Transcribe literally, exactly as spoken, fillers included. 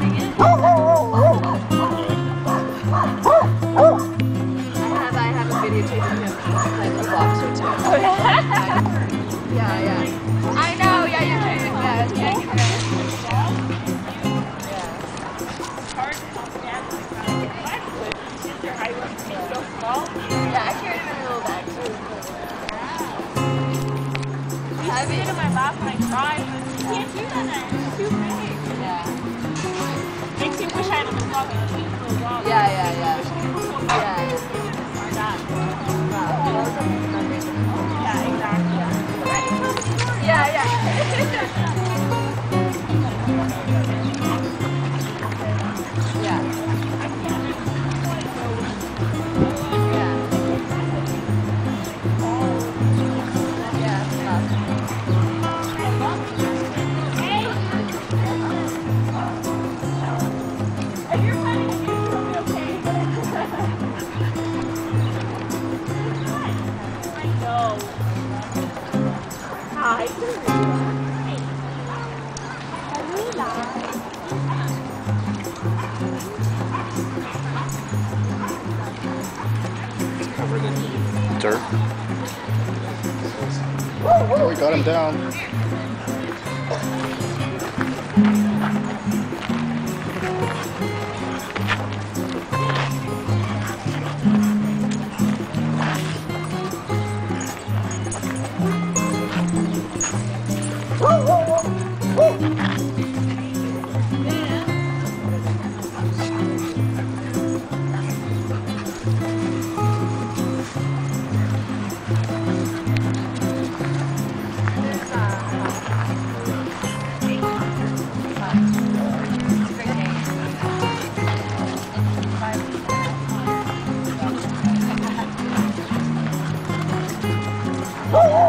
have, I have a videotaping him like a box or two. Oh, yeah? Yeah, yeah. I know, yeah, you're doing it. Yeah, yeah, you're right. Yeah, I carried him in a little bag too. I made it in my lap and I cried, but you can't do that. It's too big. Yeah. Makes you wish I had a little dog. Yeah, yeah, yeah. Yeah. Or not. Yeah, exactly. Yeah, yeah. Covered in dirt. Oh, we got him down. Oh!